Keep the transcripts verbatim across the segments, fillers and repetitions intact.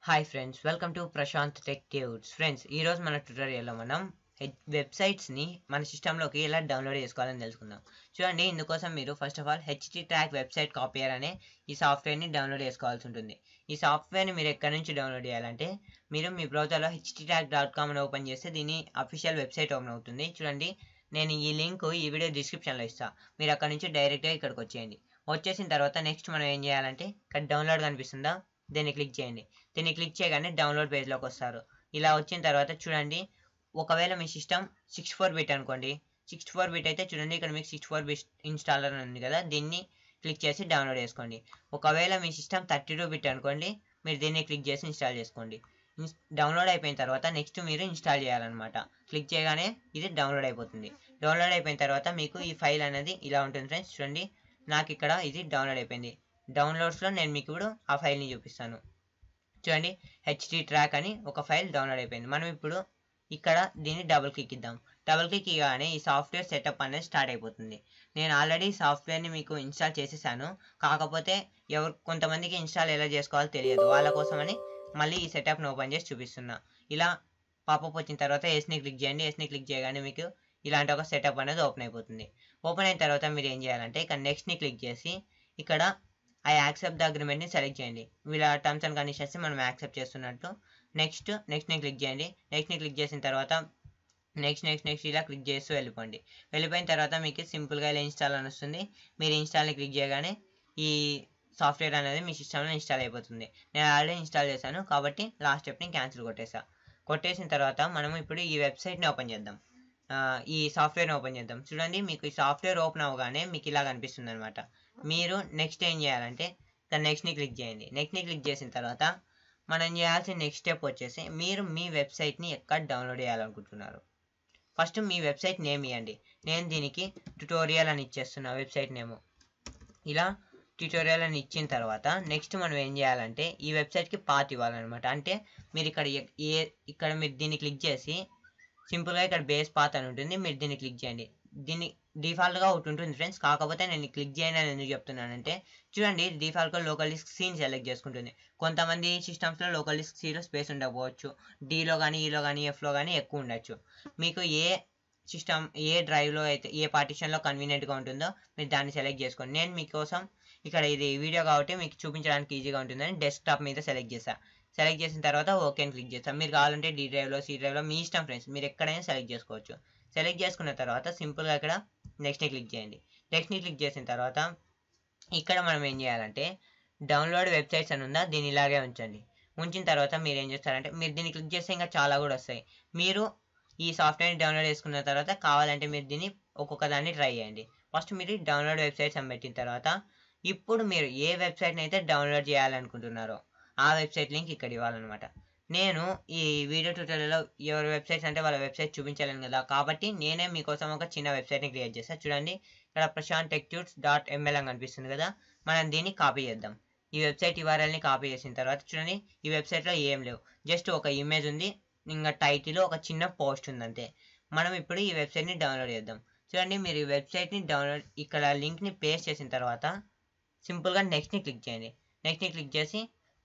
Hi friends, welcome to Prashant tech tuts. Friends, ఈరోజు మన ట్యుటోరియల్లో మనం వెబ్సైట్స్ని మన సిస్టంలోకి ఎలా డౌన్లోడ్ చేసుకోవాలని తెలుసుకుందాం. చూడండి, ఇందుకోసం మీరు first of all HT track website copier అనే ఈ సాఫ్ట్వేర్ని డౌన్లోడ్ చేసుకోవాల్సి ఉంటుంది. ఈ సాఫ్ట్వేర్ని మీరు ఎక్కడి నుంచి డౌన్లోడ్ చేయాలంటే, మీరు మీ బ్రౌజర్లో హెచ్టి ట్రాక్ డాట్ కామ్ అని ఓపెన్ చేస్తే దీని అఫీషియల్ వెబ్సైట్ ఓపెన్ అవుతుంది. చూడండి, నేను ఈ లింక్ ఈ వీడియో డిస్క్రిప్షన్లో ఇస్తాను. మీరు అక్కడ నుంచి డైరెక్ట్గా ఇక్కడికి వచ్చేయండి. వచ్చేసిన తర్వాత నెక్స్ట్ మనం ఏం చేయాలంటే, ఇక్కడ డౌన్లోడ్ కనిపిస్తుందా, దీన్ని క్లిక్ చేయండి. దీన్ని క్లిక్ చేయగానే డౌన్లోడ్ పేజ్లోకి వస్తారు. ఇలా వచ్చిన తర్వాత చూడండి, ఒకవేళ మీ సిస్టమ్ సిక్స్టీ ఫోర్ బిట్ అనుకోండి, సిక్స్టీ ఫోర్ బిట్ అయితే చూడండి ఇక్కడ మీకు సిక్స్టీ ఫోర్ బిట్ ఇన్స్టాలర్ ఉంది కదా, దీన్ని క్లిక్ చేసి డౌన్లోడ్ చేసుకోండి. ఒకవేళ మీ సిస్టమ్ థర్టీ టూ బిట్ అనుకోండి, మీరు దీన్ని క్లిక్ చేసి ఇన్స్టాల్ చేసుకోండి. డౌన్లోడ్ అయిపోయిన తర్వాత నెక్స్ట్ మీరు ఇన్స్టాల్ చేయాలన్నమాట. క్లిక్ చేయగానే ఇది డౌన్లోడ్ అయిపోతుంది. డౌన్లోడ్ అయిపోయిన తర్వాత మీకు ఈ ఫైల్ అనేది ఇలా ఉంటుంది ఫ్రెండ్స్. చూడండి, నాకు ఇక్కడ ఇది డౌన్లోడ్ అయిపోయింది. డౌన్లోడ్స్లో నేను మీకు ఇప్పుడు ఆ ఫైల్ని చూపిస్తాను. చూడండి, హెచ్టి ట్రాక్ అని ఒక ఫైల్ డౌన్లోడ్ అయిపోయింది. మనం ఇప్పుడు ఇక్కడ దీన్ని డబుల్ క్లిక్ ఇద్దాం. డబుల్ క్లిక్ ఇవ్వగానే ఈ సాఫ్ట్వేర్ సెటప్ అనేది స్టార్ట్ అయిపోతుంది. నేను ఆల్రెడీ సాఫ్ట్వేర్ని మీకు ఇన్స్టాల్ చేసేసాను. కాకపోతే ఎవరు కొంతమందికి ఇన్స్టాల్ ఎలా చేసుకోవాలో తెలియదు, వాళ్ళ కోసమని మళ్ళీ ఈ సెటప్ని ఓపెన్ చేసి చూపిస్తున్నా. ఇలా పాపప్ వచ్చిన తర్వాత ఎస్ని క్లిక్ చేయండి. ఎస్ని క్లిక్ చేయగానే మీకు ఇలాంటి ఒక సెటప్ అనేది ఓపెన్ అయిపోతుంది. ఓపెన్ అయిన తర్వాత మీరు ఏం చేయాలంటే, ఇక్కడ నెక్స్ట్ని క్లిక్ చేసి ఇక్కడ ఐ యాక్సెప్ట్ ద అగ్రిమెంట్ని సెలెక్ట్ చేయండి. వీళ్ళ టర్మ్స్ అండ్ కండిషన్స్ మనం యాక్సెప్ట్ చేస్తున్నట్టు. నెక్స్ట్ నెక్స్ట్ని క్లిక్ చేయండి. నెక్స్ట్ని క్లిక్ చేసిన తర్వాత నెక్స్ట్ నెక్స్ట్ నెక్స్ట్ ఇలా క్లిక్ చేస్తూ వెళ్ళిపోండి. వెళ్ళిపోయిన తర్వాత మీకు సింపుల్గా ఇలా ఇన్స్టాల్ అని వస్తుంది. మీరు ఇన్స్టాల్ని క్లిక్ చేయగానే ఈ సాఫ్ట్వేర్ అనేది మీ సిస్టంలో ఇన్స్టాల్ అయిపోతుంది. నేను ఆల్రెడీ ఇన్స్టాల్ చేశాను కాబట్టి లాస్ట్ స్టెప్ని క్యాన్సిల్ కొట్టేసా. కొట్టేసిన తర్వాత మనం ఇప్పుడు ఈ వెబ్సైట్ని ఓపెన్ చేద్దాం. ఈ సాఫ్ట్వేర్ని ఓపెన్ చేద్దాం. చూడండి, మీకు ఈ సాఫ్ట్వేర్ ఓపెన్ అవ్వగానే మీకు ఇలా కనిపిస్తుంది అనమాట. మీరు నెక్స్ట్ ఏం చేయాలంటే ఇక్కడ నెక్స్ట్ని క్లిక్ చేయండి. నెక్స్ట్ని క్లిక్ చేసిన తర్వాత మనం చేయాల్సిన నెక్స్ట్ స్టెప్ వచ్చేసి, మీరు మీ వెబ్సైట్ని ఎక్కడ డౌన్లోడ్ చేయాలనుకుంటున్నారు. ఫస్ట్ మీ వెబ్సైట్ నేమ్ ఇవ్వండి. నేను దీనికి ట్యుటోరియల్ అని ఇచ్చేస్తున్నా వెబ్సైట్ నేమ్. ఇలా ట్యుటోరియల్ అని ఇచ్చిన తర్వాత నెక్స్ట్ మనం ఏం చేయాలంటే ఈ వెబ్సైట్కి పాత్ ఇవ్వాలన్నమాట. అంటే మీరు ఇక్కడ ఏ ఇక్కడ మీరు దీన్ని క్లిక్ చేసి సింపుల్గా ఇక్కడ బేస్ పాత్ అని ఉంటుంది, మీరు దీన్ని క్లిక్ చేయండి. దీన్ని డిఫాల్ట్గా ఒకటి ఉంటుంది ఫ్రెండ్స్, కాకపోతే నేను క్లిక్ చేయను అని ఎందుకు చెప్తున్నానంటే, చూడండి డిఫాల్ట్గా లోకల్ డిస్క్ సీని సెలెక్ట్ చేసుకుంటుంది. కొంతమంది సిస్టమ్స్లో లోకల్ డిస్క్ సీలో స్పేస్ ఉండకపోవచ్చు, డీలో కానీ ఈలో కానీ ఎఫ్లో కానీ ఎక్కువ ఉండొచ్చు. మీకు ఏ సిస్టమ్ ఏ డ్రైవ్లో అయితే ఏ పార్టిషన్లో కన్వీనియంట్గా ఉంటుందో మీరు దాన్ని సెలెక్ట్ చేసుకోండి. నేను మీకోసం ఇక్కడ ఇది వీడియో కాబట్టి మీకు చూపించడానికి ఈజీగా ఉంటుందని డెస్క్టాప్ మీద సెలెక్ట్ చేశాను. సెలెక్ట్ చేసిన తర్వాత ఓకే అని క్లిక్ చేస్తాం. మీరు కావాలంటే డి డ్రైవ్లో సి డ్రైవ్లో మీ ఇష్టం ఫ్రెండ్స్, మీరు ఎక్కడైనా సెలెక్ట్ చేసుకోవచ్చు. సెలెక్ట్ చేసుకున్న తర్వాత సింపుల్గా ఇక్కడ నెక్స్ట్ని క్లిక్ చేయండి. నెక్స్ట్ని క్లిక్ చేసిన తర్వాత ఇక్కడ మనం ఏం చేయాలంటే డౌన్లోడ్ వెబ్సైట్స్ అని ఉందా, దీన్ని ఇలాగే ఉంచండి. ఉంచిన తర్వాత మీరు ఏం చేస్తారంటే, మీరు దీన్ని క్లిక్ చేస్తే ఇంకా చాలా కూడా వస్తాయి. మీరు ఈ సాఫ్ట్వేర్ని డౌన్లోడ్ చేసుకున్న తర్వాత కావాలంటే మీరు దీన్ని ఒక్కొక్క దాన్ని ట్రై చేయండి. ఫస్ట్ మీరు డౌన్లోడ్ వెబ్సైట్స్ అని పెట్టిన తర్వాత ఇప్పుడు మీరు ఏ వెబ్సైట్ని అయితే డౌన్లోడ్ చేయాలనుకుంటున్నారో ఆ వెబ్సైట్ లింక్ ఇక్కడ ఇవ్వాలన్నమాట. నేను ఈ వీడియో ట్యూటోరియల్లో ఎవరి వెబ్సైట్స్ అంటే వాళ్ళ వెబ్సైట్ చూపించాలని కదా, కాబట్టి నేనే మీకోసం ఒక చిన్న వెబ్సైట్ని క్రియేట్ చేస్తాను. చూడండి, ఇక్కడ Prashant tech tuts dot ML అని కనిపిస్తుంది కదా, మనం దీన్ని కాపీ చేద్దాం. ఈ వెబ్సైట్ యూఆర్ఎల్ని కాపీ చేసిన తర్వాత చూడండి, ఈ వెబ్సైట్లో ఏం లేవు, జస్ట్ ఒక ఇమేజ్ ఉంది, ఇంకా టైటిల్ ఒక చిన్న పోస్ట్ ఉంది అంతే. మనం ఇప్పుడు ఈ వెబ్సైట్ని డౌన్లోడ్ చేద్దాం. చూడండి, మీరు ఈ వెబ్సైట్ని డౌన్లోడ్ ఇక్కడ లింక్ని పేస్ట్ చేసిన తర్వాత సింపుల్గా నెక్స్ట్ని క్లిక్ చేయండి. నెక్స్ట్ని క్లిక్ చేసి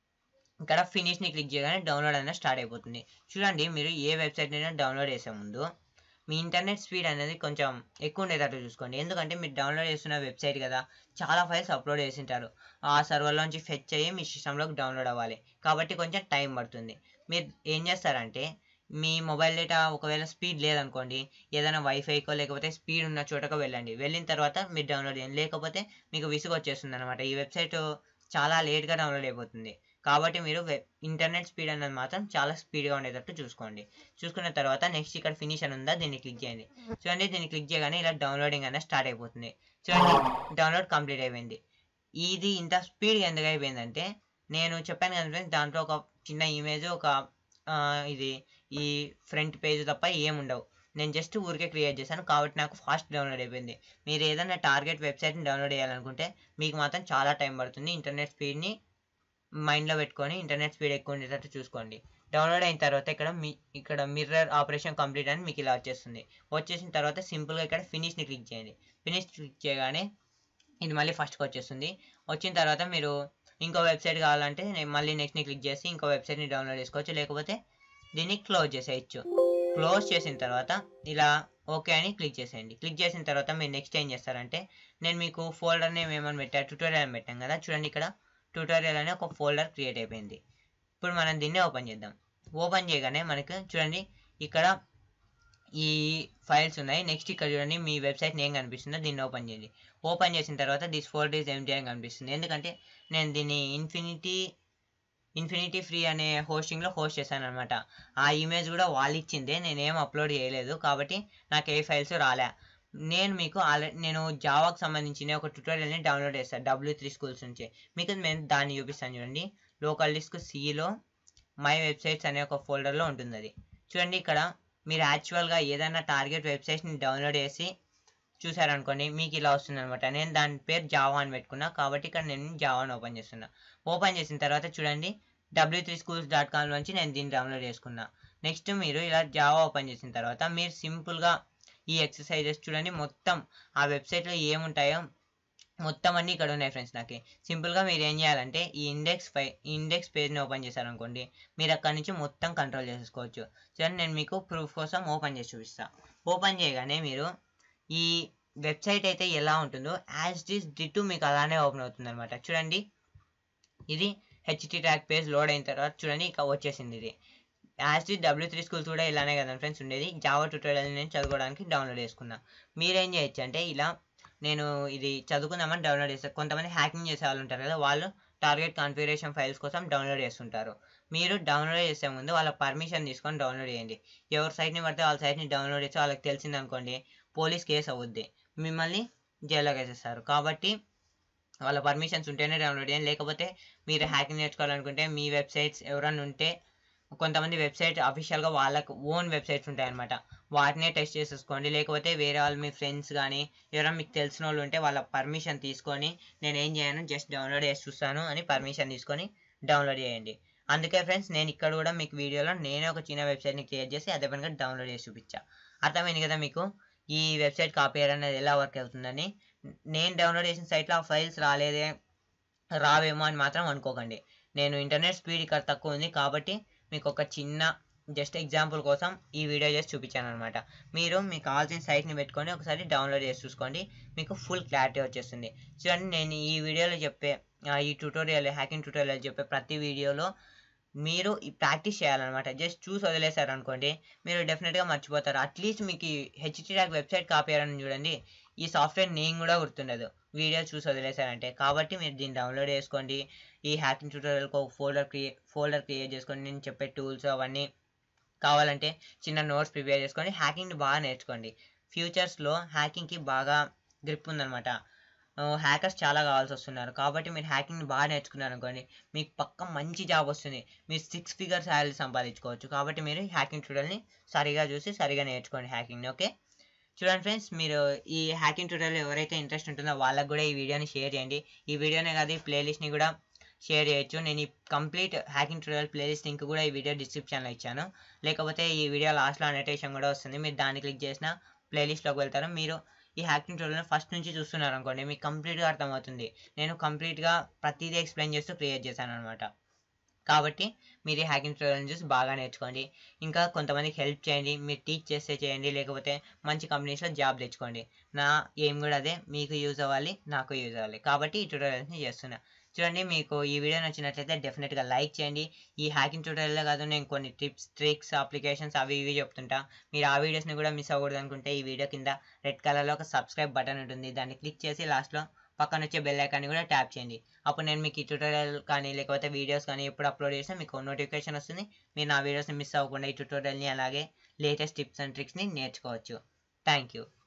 ఇక్కడ ఫినిష్ని క్లిక్ చేయగానే డౌన్లోడ్ అనేది స్టార్ట్ అయిపోతుంది. చూడండి, మీరు ఏ వెబ్సైట్ అయినా డౌన్లోడ్ చేసే ముందు మీ ఇంటర్నెట్ స్పీడ్ అనేది కొంచెం ఎక్కువ ఉండేటట్టు చూసుకోండి. ఎందుకంటే మీరు డౌన్లోడ్ చేస్తున్న వెబ్సైట్ కదా, చాలా ఫైల్స్ అప్లోడ్ చేసింటారు. ఆ సర్వర్లోంచి ఫెచ్ అయ్యి మీ సిస్టంలోకి డౌన్లోడ్ అవ్వాలి, కాబట్టి కొంచెం టైం పడుతుంది. మీరు ఏం చేస్తారంటే, మీ మొబైల్ డేటా ఒకవేళ స్పీడ్ లేదనుకోండి, ఏదైనా వైఫైకో లేకపోతే స్పీడ్ ఉన్న చోటకో వెళ్ళండి. వెళ్ళిన తర్వాత మీరు డౌన్లోడ్ చేయండి, లేకపోతే మీకు విసుగు వచ్చేస్తుంది అనమాట. ఈ వెబ్సైట్ చాలా లేట్గా డౌన్లోడ్ అయిపోతుంది. కాబట్టి మీరు ఇంటర్నెట్ స్పీడ్ అనేది మాత్రం చాలా స్పీడ్గా ఉండేటట్టు చూసుకోండి. చూసుకున్న తర్వాత నెక్స్ట్ ఇక్కడ ఫినిష్ అని ఉందా, దీన్ని క్లిక్ చేయండి. చూడండి, దీన్ని క్లిక్ చేయగానే ఇలా డౌన్లోడింగ్ అనేది స్టార్ట్ అయిపోతుంది. చూడండి, డౌన్లోడ్ కంప్లీట్ అయిపోయింది. ఇది ఇంత స్పీడ్గా ఎందుకు అయిపోయిందంటే, నేను చెప్పాను కదా ఫ్రెండ్స్, దాంట్లో ఒక చిన్న ఇమేజ్ ఒక ఇది ఈ ఫ్రంట్ పేజ్ తప్ప ఏముండవు. నేను జస్ట్ ఊరికే క్రియేట్ చేశాను కాబట్టి నాకు ఫాస్ట్ డౌన్లోడ్ అయిపోయింది. మీరు ఏదైనా టార్గెట్ వెబ్సైట్ని డౌన్లోడ్ చేయాలనుకుంటే మీకు మాత్రం చాలా టైం పడుతుంది. ఇంటర్నెట్ స్పీడ్ని మైండ్లో పెట్టుకొని ఇంటర్నెట్ స్పీడ్ ఎక్కువ ఉండేటట్టు చూసుకోండి. డౌన్లోడ్ అయిన తర్వాత ఇక్కడ మీ ఇక్కడ మిర్రర్ ఆపరేషన్ కంప్లీట్ అని మీకు ఇలా వచ్చేస్తుంది. వచ్చేసిన తర్వాత సింపుల్గా ఇక్కడ ఫినిష్ని క్లిక్ చేయండి. ఫినిష్ క్లిక్ చేయగానే ఇది మళ్ళీ ఫస్ట్కి వచ్చేస్తుంది. వచ్చిన తర్వాత మీరు ఇంకో వెబ్సైట్ కావాలంటే నేను మళ్ళీ నెక్స్ట్ని క్లిక్ చేసి ఇంకో వెబ్సైట్ని డౌన్లోడ్ చేసుకోవచ్చు, లేకపోతే దీన్ని క్లోజ్ చేసేయచ్చు. క్లోజ్ చేసిన తర్వాత ఇలా ఓకే అని క్లిక్ చేసేయండి. క్లిక్ చేసిన తర్వాత మీరు నెక్స్ట్ ఏం చేస్తారంటే నేను మీకు ఫోల్డర్ నేమ్ ఏమని పెట్టా ట్యూటోరియల్ అని పెట్టాం కదా, చూడండి ఇక్కడ ట్యూటోరియల్ అనే ఒక ఫోల్డర్ క్రియేట్ అయిపోయింది. ఇప్పుడు మనం దీన్ని ఓపెన్ చేద్దాం. ఓపెన్ చేయగానే మనకు చూడండి ఇక్కడ ఈ ఫైల్స్ ఉన్నాయి. నెక్స్ట్ ఇక్కడ చూడండి మీ వెబ్సైట్ నేమ్ కనిపిస్తుందో దీన్ని ఓపెన్ చేయండి. ఓపెన్ చేసిన తర్వాత దిస్ ఫోల్డర్ ఈజ్ ఎంప్టీ అని కనిపిస్తుంది. ఎందుకంటే నేను దీన్ని ఇన్ఫినిటీ ఇన్ఫినిటీ ఫ్రీ అనే హోస్టింగ్లో హోస్ట్ చేశాను అనమాట. ఆ ఇమేజ్ కూడా వాళ్ళు ఇచ్చిందే, నేనేం అప్లోడ్ చేయలేదు కాబట్టి నాకు ఏ ఫైల్స్ రాలే. నేను మీకు ఆల్రెడీ నేను జావాకు సంబంధించిన ఒక ట్యూటోరియల్ని డౌన్లోడ్ చేస్తాను డబ్ల్యూ త్రీ స్కూల్స్ నుంచి. మీకు నేను దాన్ని చూపిస్తాను చూడండి. లోకల్ డిస్క్ సిలో మై వెబ్సైట్స్ అనే ఒక ఫోల్డర్లో ఉంటుంది అది. చూడండి ఇక్కడ మీరు యాక్చువల్గా ఏదైనా టార్గెట్ వెబ్సైట్ని డౌన్లోడ్ చేసి చూసారనుకోండి మీకు ఇలా వస్తుంది అనమాట. నేను దాని పేరు జావా అని పెట్టుకున్నా కాబట్టి ఇక్కడ నేను జావాని ఓపెన్ చేస్తున్నా. ఓపెన్ చేసిన తర్వాత చూడండి W three schools dot com నుంచి నేను దీన్ని డౌన్లోడ్ చేసుకున్నా. నెక్స్ట్ మీరు ఇలా జావా ఓపెన్ చేసిన తర్వాత మీరు సింపుల్గా ఈ ఎక్సర్సైజెస్ చూడండి, మొత్తం ఆ వెబ్సైట్లో ఏముంటాయో మొత్తం అన్నీ ఇక్కడ ఉన్నాయి ఫ్రెండ్స్. నాకు సింపుల్గా మీరు ఏం చేయాలంటే ఈ ఇండెక్స్ ఫై ఇండెక్స్ పేజ్ని ఓపెన్ చేశారనుకోండి మీరు అక్కడ నుంచి మొత్తం కంట్రోల్ చేసుకోవచ్చు. చూడండి నేను మీకు ప్రూఫ్ కోసం ఓపెన్ చేసి చూపిస్తాను. ఓపెన్ చేయగానే మీరు ఈ వెబ్సైట్ అయితే ఎలా ఉంటుందో యాజ్ ఇట్ ఈస్ డిటూ మీకు అలానే ఓపెన్ అవుతుంది అనమాట. చూడండి ఇది హెచ్టి ట్యాగ్ పేజ్ లోడ్ అయిన తర్వాత చూడండి ఇక వచ్చేసింది. ఇది as it W three schools కూడా ఇలానే కదా ఫ్రెండ్స్ ఉండేది. జావా ట్యూటోరియల్ నేను చదువుకోవడానికి డౌన్లోడ్ చేసుకున్నా. మీరేం చేయొచ్చు అంటే ఇలా నేను ఇది చదువుకుందామని డౌన్లోడ్ చేస్తాను. కొంతమంది హ్యాకింగ్ చేసే వాళ్ళు ఉంటారు కదా, వాళ్ళు టార్గెట్ కాన్ఫిగరేషన్ ఫైల్స్ కోసం డౌన్లోడ్ చేస్తుంటారు. మీరు డౌన్లోడ్ చేసే ముందు వాళ్ళ పర్మిషన్ తీసుకొని డౌన్లోడ్ చేయండి. ఎవరి సైట్ని పడితే వాళ్ళ సైట్ని డౌన్లోడ్ చేసి వాళ్ళకి తెలిసింది అనుకోండి పోలీస్ కేసు అవుద్ది, మిమ్మల్ని జైల్లోకి వేసేస్తారు. కాబట్టి వాళ్ళ పర్మిషన్స్ ఉంటేనే డౌన్లోడ్ చేయండి. లేకపోతే మీరు హ్యాకింగ్ నేర్చుకోవాలనుకుంటే మీ వెబ్సైట్స్ ఎవరన్నా ఉంటే కొంతమంది వెబ్సైట్ అఫీషియల్గా వాళ్ళకు ఓన్ వెబ్సైట్స్ ఉంటాయన్నమాట, వాటినే టెస్ట్ చేసేసుకోండి. లేకపోతే వేరే వాళ్ళు మీ ఫ్రెండ్స్ కానీ ఎవరైనా మీకు తెలిసిన వాళ్ళు ఉంటే వాళ్ళ పర్మిషన్ తీసుకొని నేను ఏం చేయను జస్ట్ డౌన్లోడ్ చేసి చూస్తాను అని పర్మిషన్ తీసుకొని డౌన్లోడ్ చేయండి. అందుకే ఫ్రెండ్స్ నేను ఇక్కడ కూడా మీకు వీడియోలో నేనే ఒక చిన్న వెబ్సైట్ని క్రియేట్ చేసి అదే పనిగా డౌన్లోడ్ చేసి చూపించా. అర్థమైంది కదా మీకు ఈ వెబ్సైట్ కాపీయర్ అనేది ఎలా వర్క్ అవుతుందని. నేను డౌన్లోడ్ చేసిన సైట్లో ఆ ఫైల్స్ రాలేదే రావేమో అని మాత్రం అనుకోకండి. నేను ఇంటర్నెట్ స్పీడ్ ఇక్కడ తక్కువ ఉంది కాబట్టి మీకు ఒక చిన్న జస్ట్ ఎగ్జాంపుల్ కోసం ఈ వీడియో చేసి చూపించాను అనమాట. మీరు మీకు కావాల్సిన సైట్ని పెట్టుకొని ఒకసారి డౌన్లోడ్ చేసి చూసుకోండి, మీకు ఫుల్ క్లారిటీ వచ్చేస్తుంది. చూడండి నేను ఈ వీడియోలో చెప్పే ఈ ట్యూటోరియల్ హ్యాకింగ్ ట్యూటోరియల్ చెప్పే ప్రతి వీడియోలో మీరు ఈ ప్రాక్టీస్ చేయాలన్నమాట. జస్ట్ చూసి వదిలేశారు అనుకోండి మీరు డెఫినెట్గా మర్చిపోతారు. అట్లీస్ట్ మీకు ఈ హెచ్టి ట్యాగ్ వెబ్సైట్ కాపీయాలని చూడండి ఈ సాఫ్ట్వేర్ నేమ్ కూడా గుర్తుండదు వీడియో చూసి వదిలేశారంటే. కాబట్టి మీరు దీన్ని డౌన్లోడ్ చేసుకోండి. ఈ హ్యాకింగ్ ట్యూటోరియల్కి ఒక ఫోల్డర్ క్రియేట్ ఫోల్డర్ క్రియేట్ చేసుకోండి. నేను చెప్పే టూల్స్ అవన్నీ కావాలంటే చిన్న నోట్స్ ప్రిపేర్ చేసుకోండి. హ్యాకింగ్ని బాగా నేర్చుకోండి. ఫ్యూచర్స్లో హ్యాకింగ్కి బాగా గ్రిప్ ఉందన్నమాట. హ్యాకర్స్ చాలా కావాల్సి వస్తున్నారు కాబట్టి మీరు హ్యాకింగ్ని బాగా నేర్చుకున్నారు అనుకోండి మీకు పక్క మంచి జాబ్ వస్తుంది. మీరు సిక్స్ ఫిగర్ శాలరీ సంపాదించుకోవచ్చు. కాబట్టి మీరు హ్యాకింగ్ ట్యూటోరియల్ని సరిగా చూసి సరిగా నేర్చుకోండి హ్యాకింగ్ని. ఓకే చూడండి ఫ్రెండ్స్, మీరు ఈ హ్యాకింగ్ ట్యూటోరియల్ ఎవరైతే ఇంట్రెస్ట్ ఉంటుందో వాళ్ళకు కూడా ఈ వీడియోని షేర్ చేయండి. ఈ వీడియోనే కాదు ఈ ప్లేలిస్ట్ని కూడా షేర్ చేయొచ్చు. నేను ఈ complete hacking tutorial playlist link కూడా ఈ వీడియో డిస్క్రిప్షన్లో ఇచ్చాను. లేకపోతే ఈ వీడియో లాస్ట్లో అనోటేషన్ కూడా వస్తుంది, మీరు దాన్ని క్లిక్ చేసిన ప్లేలిస్ట్లోకి వెళ్తారు. మీరు ఈ హ్యాకింగ్ ట్యూటోరియల్ ఫస్ట్ నుంచి చూస్తున్నారు అనుకోండి మీకు కంప్లీట్గా అర్థమవుతుంది. నేను కంప్లీట్గా ప్రతిదీ ఎక్స్ప్లెయిన్ చేస్తూ క్రియేట్ చేశాను అనమాట. కాబట్టి మీరు ఈ హ్యాకింగ్ ట్యూటోరియల్ చూసి బాగా నేర్చుకోండి. ఇంకా కొంతమందికి హెల్ప్ చేయండి. మీరు టీచ్ చేస్తే చేయండి, లేకపోతే మంచి కంపెనీస్లో జాబ్ తెచ్చుకోండి. నా ఏం కూడా అదే, మీకు యూజ్ అవ్వాలి నాకు యూజ్ అవ్వాలి. కాబట్టి ఈ ట్యూటోరియల్స్ని చేస్తున్నా. చూడండి మీకు ఈ వీడియో నచ్చినట్లయితే డెఫినెట్గా లైక్ చేయండి. ఈ హ్యాకింగ్ ట్యూటోరియల్లో కాదు నేను కొన్ని టిప్స్ ట్రిక్స్ అప్లికేషన్స్ అవి ఇవి చెప్తుంటా. మీరు ఆ వీడియోస్ని కూడా మిస్ అవ్వకూడదు అనుకుంటే ఈ వీడియో కింద రెడ్ కలర్లో ఒక సబ్స్క్రైబ్ బటన్ ఉంటుంది, దాన్ని క్లిక్ చేసి లాస్ట్లో పక్కన వచ్చే బెల్ ఐకాన్ని కూడా ట్యాప్ చేయండి. అప్పుడు నేను మీకు ఈ ట్యూటోరియల్ కానీ లేకపోతే వీడియోస్ కానీ ఎప్పుడు అప్లోడ్ చేసినా మీకు నోటిఫికేషన్ వస్తుంది. మీరు నా వీడియోస్ని మిస్ అవ్వకుండా ఈ ట్యూటోరియల్ని అలాగే లేటెస్ట్ టిప్స్ అండ్ ట్రిక్స్ని నేర్చుకోవచ్చు. Thank you.